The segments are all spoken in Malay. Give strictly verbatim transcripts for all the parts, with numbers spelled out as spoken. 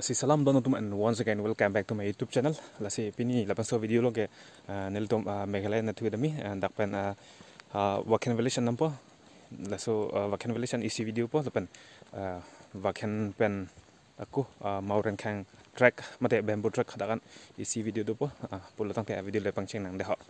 Lasi salam dono tum and once again welcome back to my YouTube channel. Lasi pini lapan so video lo ke nel tum Meghalaya na tuidami and dakpan vacan valuation nampo. Laso vacan valuation isi video po lapan vacan pen aku mauran kang track mate bamboo track dakan isi video do po pulatang te video lepang cheng nang deha.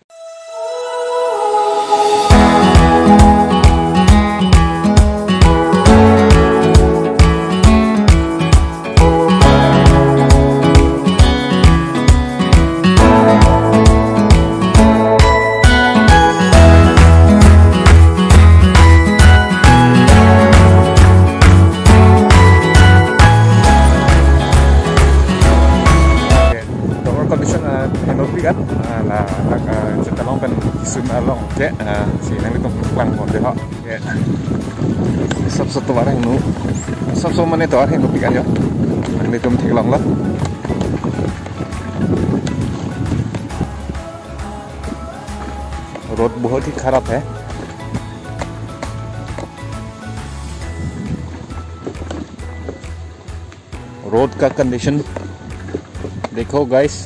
Kan là chúng ta long bên sum long ke si nang itu lang kon de ha ke sab sab to barang nu sab so mane to arhe nu pikan yo nang itu thik long la road बहुत ही खराब है road का condition देखो guys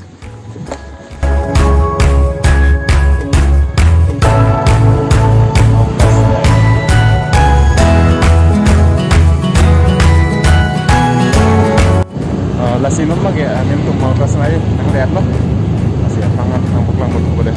Lasi memang ya, ini untuk mau kelas lain, nang lihat loh, masih pangan nampuk lang betul boleh.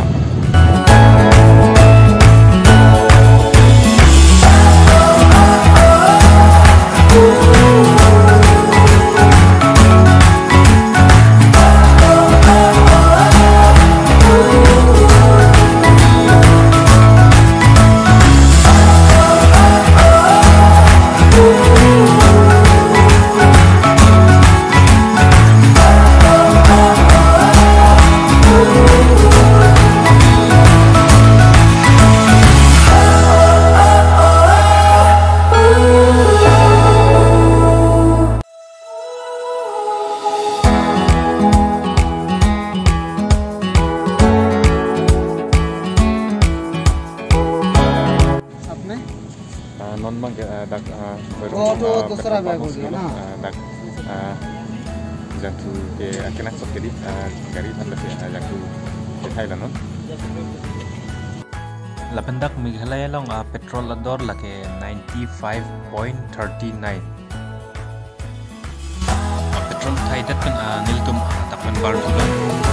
Non mang dak oh दूसरा bag हो गया ना dak jangtu ke akenak sok jadi gari tanda se jangtu ke Thailand non Lapendak Meghalaya long petrol ador lake ninety-five point three nine petrol Thai dat pen niltum takpan bar tulang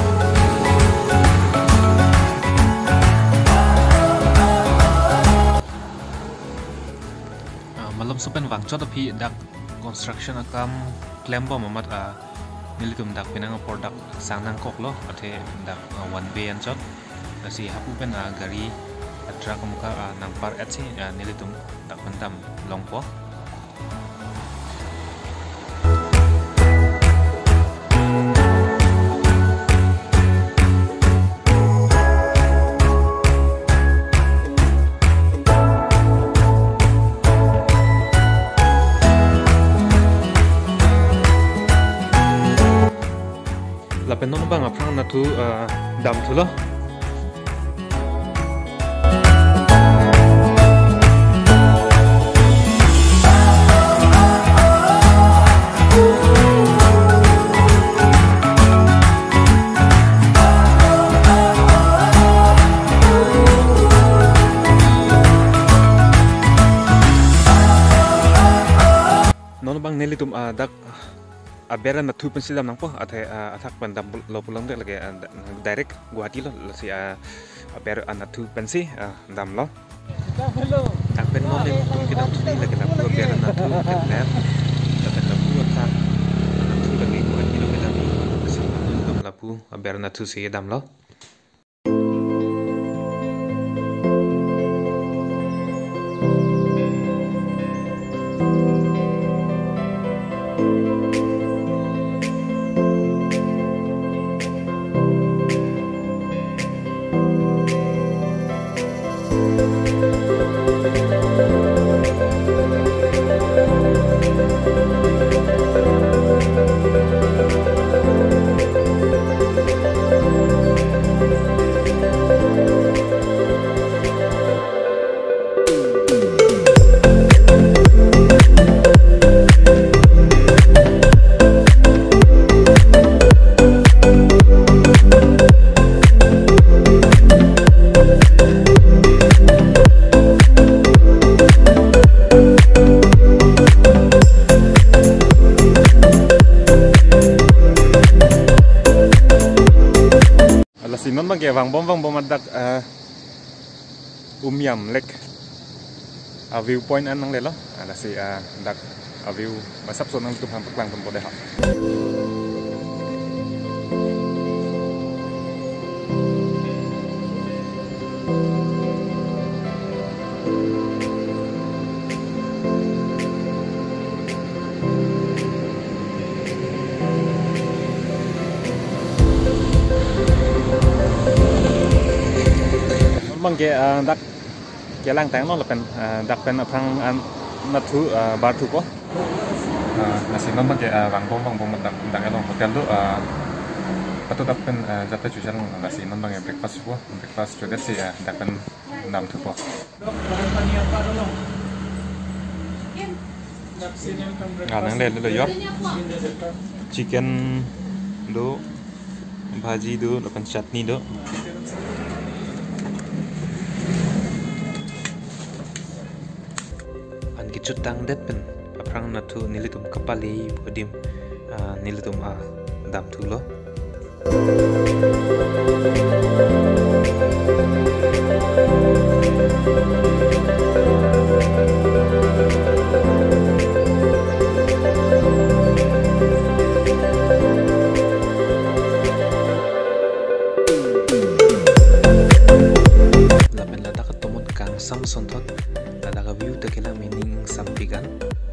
malam supen wangcot api dak construction akam klembo mamat a nilitum dak pinang product sangnang kok lo ate dak one bay ancot si hapu pen a gari truck muka nang par at si nilitum dak pentam longpo Lapen non bang aprang na tu dam tu lo non bang nelitum dak abera na tu pensilam nang po at atak pandam lo pulang de lagi direct Guwahati lo si abera na tu pensi dam lo tak pen non le tum kita tu lagi na pu abera na tu net tak na pu atak tu lagi Guwahati lo kita si dam la pu abera na tu si dam lo bang ke bang bom bang bom adak umyam lek a view point an nang le lo ala si a dak a view masap so nang tu ham paklang pun boleh ha bang ke dak ke lang tang no la pen dak pen phang an na thu bar thu ko nasi non bang ke bang bom bang bom dak dak elong hotel do patu dak pen jata chu jang nasi non bang breakfast ko breakfast chu desi dak pen nam thu ko nang le le yo chicken do bhaji do la pen chutney do Cutang depen aprang natu nilitum kapali podim nilitum a dam tulo lapen lada ketomot kang sam sontot lada ka view tekela meaning sampigan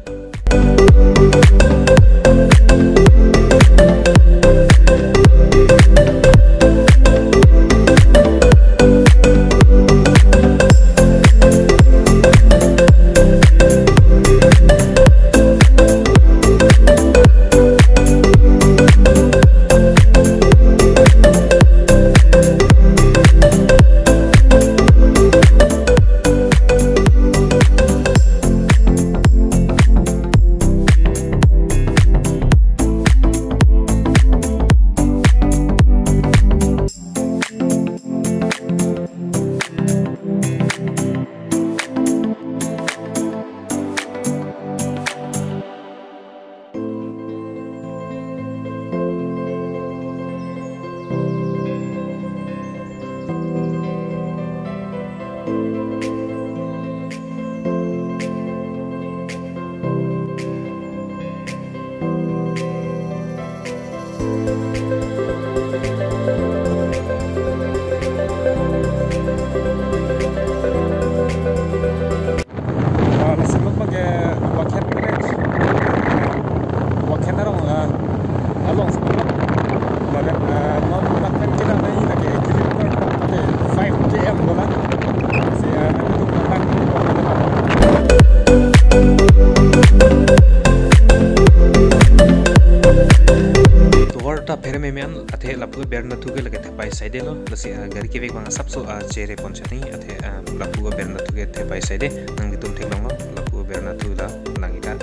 phere me men athe lapu ber na thu ke lage the pai side lo lasi gari ke bek bang sap so chere pon chani athe lapu ber na thu ke the pai side nang gitum thek long lapu ber na thu la nangi ka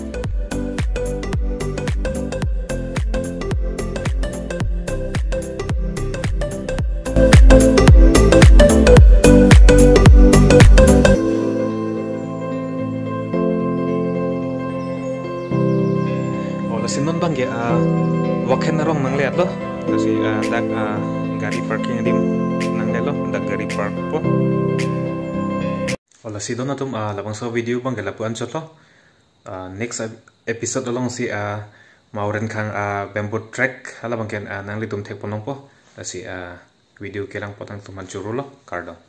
ola sinon bang ge wakhen narong nang le lo kasi dak gari parking dim nang le lo dak gari park po ola sidon atum labang so video bang gela puan chotlo next episode along si mauren khang bamboo track hala bang ken nang le tum thek ponong po asi video kelang potang tuman churulo kardo